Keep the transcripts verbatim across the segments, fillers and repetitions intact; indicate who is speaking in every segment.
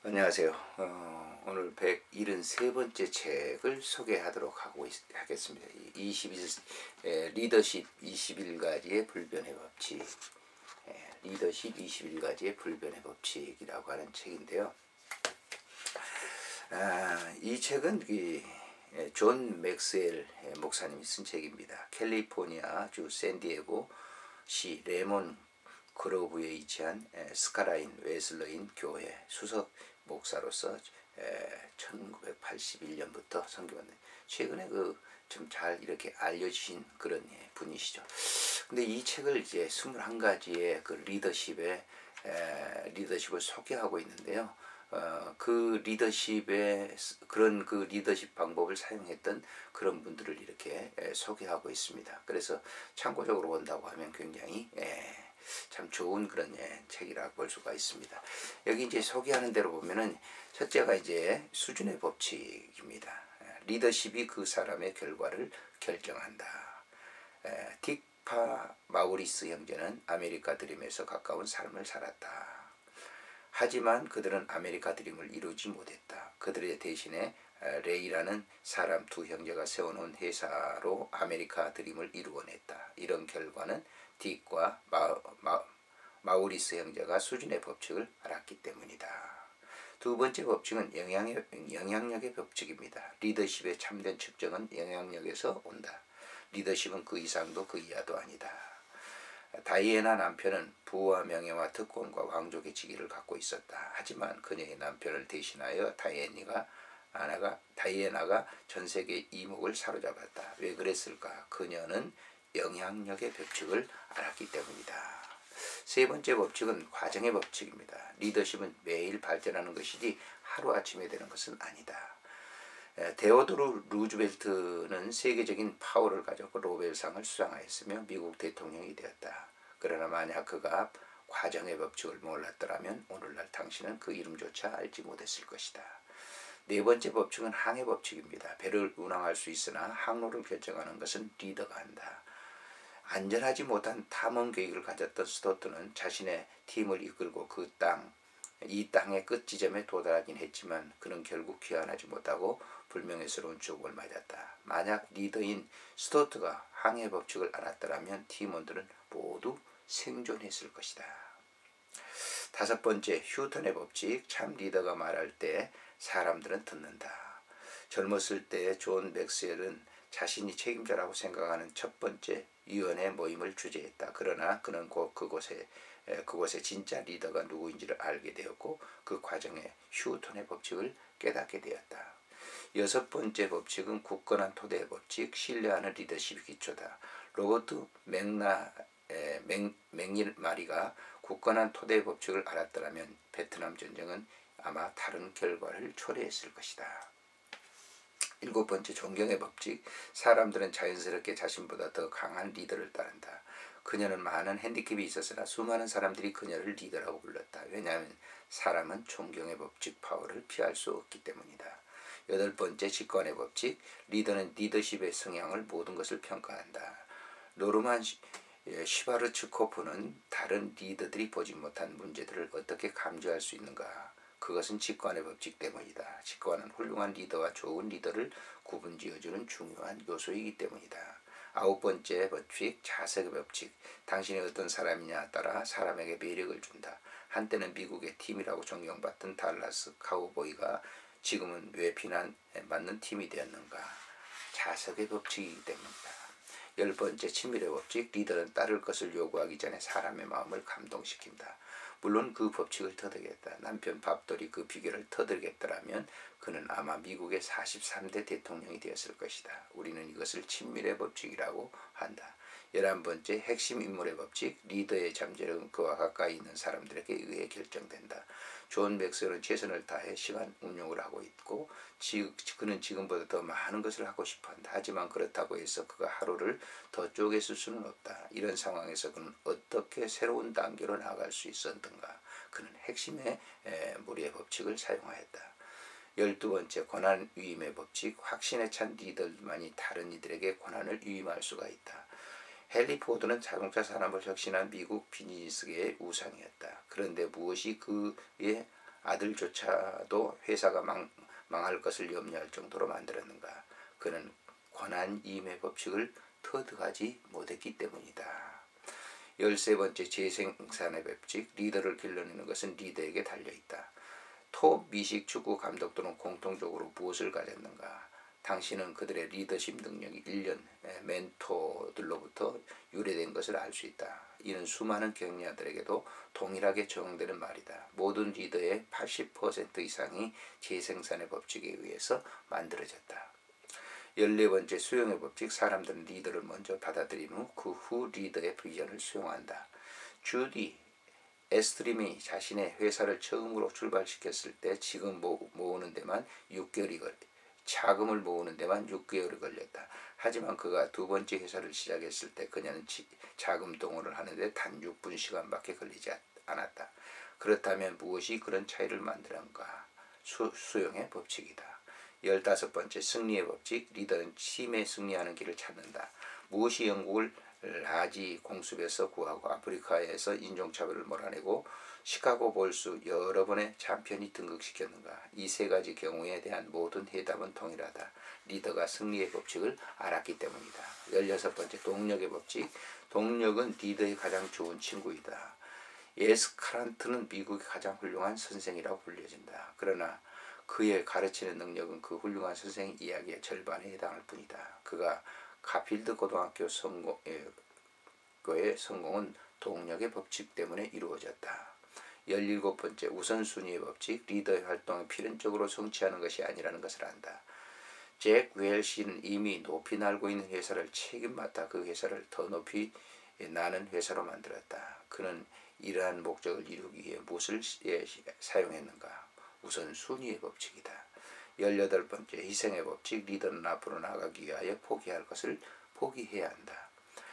Speaker 1: 안녕하세요. 어, 오늘 백칠십삼 번째 책을 소개하도록 하고 있, 하겠습니다. 이십일, 에, 리더십 이십일 가지의 불변의 법칙, 에, 리더십 이십일 가지의 불변의 법칙이라고 하는 책인데요. 아, 이 책은 이, 존 맥스웰 목사님이 쓴 책입니다. 캘리포니아주 샌디에고 시 레몬 그로브에 위치한 스카라인 웨슬러인 교회 수석 목사로서 천구백팔십일 년부터 선교했는데 최근에 그 좀 잘 이렇게 알려지신 그런 분이시죠. 근데 이 책을 이제 이십일 가지의 그 리더십의 에, 리더십을 소개하고 있는데요. 어, 그 리더십의 그런 그 리더십 방법을 사용했던 그런 분들을 이렇게 에, 소개하고 있습니다. 그래서 참고적으로 본다고 하면 굉장히 에, 참 좋은 그런 예, 책이라고 볼 수가 있습니다. 여기 이제 소개하는 대로 보면은 첫째가 이제 수준의 법칙입니다. 리더십이 그 사람의 결과를 결정한다. 에, 딕파 마우리스 형제는 아메리카 드림에서 가까운 삶을 살았다. 하지만 그들은 아메리카 드림을 이루지 못했다. 그들의 대신에 레이라는 사람 두 형제가 세워놓은 회사로 아메리카 드림을 이루어냈다. 이런 결과는 딕과 마, 마, 마우리스 형제가 수준의 법칙을 알았기 때문이다. 두 번째 법칙은 영향의, 영향력의 법칙입니다. 리더십의 참된 측정은 영향력에서 온다. 리더십은 그 이상도 그 이하도 아니다. 다이애나 남편은 부와 명예와 특권과 왕족의 직위를 갖고 있었다. 하지만 그녀의 남편을 대신하여 다이애나가 아나가, 다이애나가 전세계 이목을 사로잡았다. 왜 그랬을까? 그녀는 영향력의 법칙을 알았기 때문이다. 세 번째 법칙은 과정의 법칙입니다. 리더십은 매일 발전하는 것이지 하루아침에 되는 것은 아니다. 데오도르 루즈벨트는 세계적인 파워를 가졌고 노벨상을 수상하였으며 미국 대통령이 되었다. 그러나 만약 그가 과정의 법칙을 몰랐더라면 오늘날 당신은 그 이름조차 알지 못했을 것이다. 네 번째 법칙은 항해 법칙입니다. 배를 운항할 수 있으나 항로를 결정하는 것은 리더가 한다. 안전하지 못한 탐험 계획을 가졌던 스토트는 자신의 팀을 이끌고 그 땅, 이 땅의 끝 지점에 도달하긴 했지만 그는 결국 귀환하지 못하고 불명예스러운 죽음을 맞았다. 만약 리더인 스토트가 항해 법칙을 알았더라면 팀원들은 모두 생존했을 것이다. 다섯 번째, 휴턴의 법칙. 참 리더가 말할 때 사람들은 듣는다. 젊었을 때 존 맥스웰은 자신이 책임자라고 생각하는 첫 번째 위원회 모임을 주재했다. 그러나 그는 곧 그곳에 그곳의 진짜 리더가 누구인지를 알게 되었고 그 과정에 휴턴의 법칙을 깨닫게 되었다. 여섯 번째 법칙은 굳건한 토대의 법칙, 신뢰하는 리더십이 기초다. 로버트 맥나 맥, 맥닐마리가 굳건한 토대의 법칙을 알았더라면 베트남 전쟁은 아마 다른 결과를 초래했을 것이다. 일곱 번째, 존경의 법칙. 사람들은 자연스럽게 자신보다 더 강한 리더를 따른다. 그녀는 많은 핸디캡이 있었으나 수많은 사람들이 그녀를 리더라고 불렀다. 왜냐하면 사람은 존경의 법칙 파워를 피할 수 없기 때문이다. 여덟 번째, 직관의 법칙. 리더는 리더십의 성향을 모든 것을 평가한다. 노르만 시바르츠코프는 다른 리더들이 보지 못한 문제들을 어떻게 감지할 수 있는가? 그것은 직관의 법칙 때문이다. 직관은 훌륭한 리더와 좋은 리더를 구분지어주는 중요한 요소이기 때문이다. 아홉 번째 법칙, 자색의 법칙. 당신이 어떤 사람이냐에 따라 사람에게 매력을 준다. 한때는 미국의 팀이라고 존경받던 달라스 카우보이가 지금은 왜 비난받는 팀이 되었는가? 자색의 법칙이기 때문이다. 열 번째, 친밀의 법칙. 리더는 따를 것을 요구하기 전에 사람의 마음을 감동시킨다. 물론 그 법칙을 터득했다. 남편 밥돌이 그 비결을 터득했더라면 그는 아마 미국의 사십삼 대 대통령이 되었을 것이다. 우리는 이것을 친밀의 법칙이라고 한다. 열한 번째, 핵심 인물의 법칙. 리더의 잠재력은 그와 가까이 있는 사람들에게 의해 결정된다. 존 맥스웰은 최선을 다해 시간 운용을 하고 있고 지, 그는 지금보다 더 많은 것을 하고 싶어한다. 하지만 그렇다고 해서 그가 하루를 더 쪼개 쓸 수는 없다. 이런 상황에서 그는 어떻게 새로운 단계로 나아갈 수 있었던가? 그는 핵심의 에, 무리의 법칙을 사용하였다. 열두 번째, 권한 위임의 법칙. 확신에 찬 리더만이 다른 이들에게 권한을 위임할 수가 있다. 헨리 포드는 자동차 산업을 혁신한 미국 비즈니스계의 우상이었다. 그런데 무엇이 그의 아들조차도 회사가 망, 망할 것을 염려할 정도로 만들었는가? 그는 권한이임의 법칙을 터득하지 못했기 때문이다. 열세 번째 재생산의 법칙. 리더를 길러내는 것은 리더에게 달려있다. 톱 미식 축구 감독들은 공통적으로 무엇을 가졌는가? 당신은 그들의 리더십 능력이 일 년 멘토들로부터 유래된 것을 알 수 있다. 이는 수많은 경영자들에게도 동일하게 적용되는 말이다. 모든 리더의 팔십 퍼센트 이상이 재생산의 법칙에 의해서 만들어졌다. 열네 번째 수용의 법칙. 사람들은 리더를 먼저 받아들인 후 그 후 리더의 비전을 수용한다. 주디 에스트림이 자신의 회사를 처음으로 출발시켰을 때 지금 모으는 데만 육 개월이 걸 자금을 모으는 데만 육 개월이 걸렸다. 하지만 그가 두 번째 회사를 시작했을 때 그녀는 자금 동원을 하는데 단 육 분 시간밖에 걸리지 않았다. 그렇다면 무엇이 그런 차이를 만드는가? 수, 수용의 법칙이다. 열다섯 번째 승리의 법칙. 리더는 팀에 승리하는 길을 찾는다. 무엇이 영국을 라지 공습에서 구하고 아프리카에서 인종차별을 몰아내고 시카고 볼스 여러 번의 챔피언이 등극시켰는가? 이 세 가지 경우에 대한 모든 해답은 동일하다. 리더가 승리의 법칙을 알았기 때문이다. 열여섯 번째 동력의 법칙. 동력은 리더의 가장 좋은 친구이다. 에스카란트는 미국의 가장 훌륭한 선생이라고 불려진다. 그러나 그의 가르치는 능력은 그 훌륭한 선생의 이야기의 절반에 해당할 뿐이다. 그가 가필드 고등학교 성공의 성공은 동력의 법칙 때문에 이루어졌다. 열일곱 번째 우선순위의 법칙. 리더의 활동을 필연적으로 성취하는 것이 아니라는 것을 안다. 잭 웰시는 이미 높이 날고 있는 회사를 책임맡아 그 회사를 더 높이 나는 회사로 만들었다. 그는 이러한 목적을 이루기 위해 무엇을 사용했는가? 우선순위의 법칙이다. 열여덟 번째 희생의 법칙. 리더는 앞으로 나가기 위하여 포기할 것을 포기해야 한다.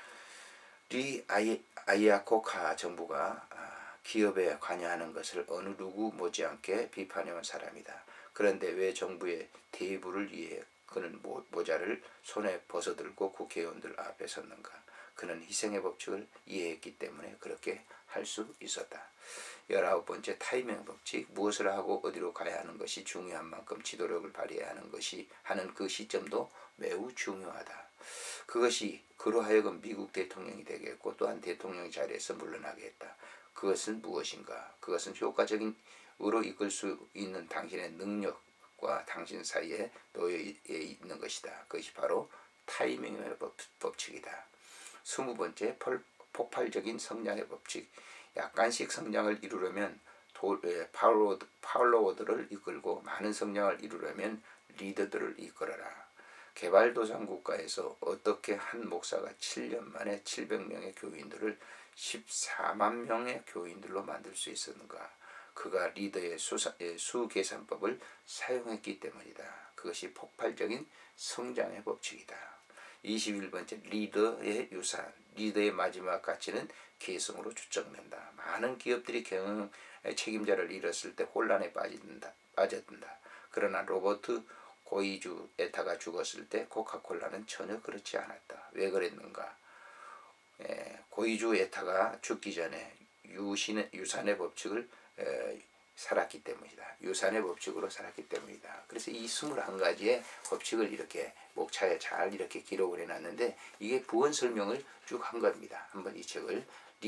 Speaker 1: 리 아이, 아이아코카 정부가 기업에 관여하는 것을 어느 누구 못지않게 비판해온 사람이다. 그런데 왜 정부의 대부를 위해 그는 모자를 손에 벗어들고 국회의원들 앞에 섰는가? 그는 희생의 법칙을 이해했기 때문에 그렇게 할 수 있었다. 열아홉 번째 타이밍 법칙. 무엇을 하고 어디로 가야 하는 것이 중요한 만큼 지도력을 발휘해야 하는 것이 하는 그 시점도 매우 중요하다. 그것이 그로 하여금 미국 대통령이 되게 했고 또한 대통령 자리에서 물러나게 했다. 그것은 무엇인가? 그것은 효과적인 으로 이끌 수 있는 당신의 능력과 당신 사이에 놓여 있는 것이다. 그것이 바로 타이밍의 법, 법칙이다. 스무 번째 폭발적인 성장의 법칙. 약간씩 성장을 이루려면 도, 에, 파울로워드, 파울로워드를 이끌고 많은 성장을 이루려면 리더들을 이끌어라. 개발도상 국가에서 어떻게 한 목사가 칠 년 만에 칠백 명의 교인들을 십사만 명의 교인들로 만들 수 있었는가? 그가 리더의 수사, 수계산법을 사용했기 때문이다. 그것이 폭발적인 성장의 법칙이다. 이십일 번째 리더의 유산. 리더의 마지막 가치는 개성으로 추정된다. 많은 기업들이 경영 책임자를 잃었을 때 혼란에 빠진다, 빠졌다. 그러나 로버트 고이주 에타가 죽었을 때 코카콜라는 전혀 그렇지 않았다. 왜 그랬는가? 에, 고이주 에타가 죽기 전에 유신의, 유산의 법칙을 에, 살았기 때문이다. 유산의 법칙으로 살았기 때문이다. 그래서 이 스물한 가지의 법칙을 이렇게 목차에 잘 이렇게 기록을 해놨는데 이게 부원 설명을 쭉 한 겁니다. 한번 이 책을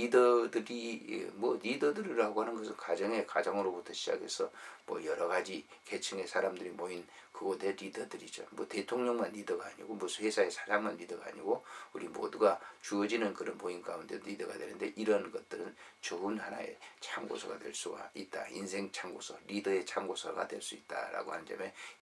Speaker 1: 리더들이 뭐 리더들이라고 하는 것은 가정의 가정으로부터 시작해서 뭐 여러 가지 계층의 사람들이 모인 그곳의 리더들이죠. 뭐 대통령만 리더가 아니고 무슨 회사의 사장만 리더가 아니고 우리 모두가 주어지는 그런 모임 가운데 리더가 되는데 이런 것들은 좋은 하나의 참고서가 될 수가 있다. 인생 참고서, 리더의 참고서가 될 수 있다라고 하는 점에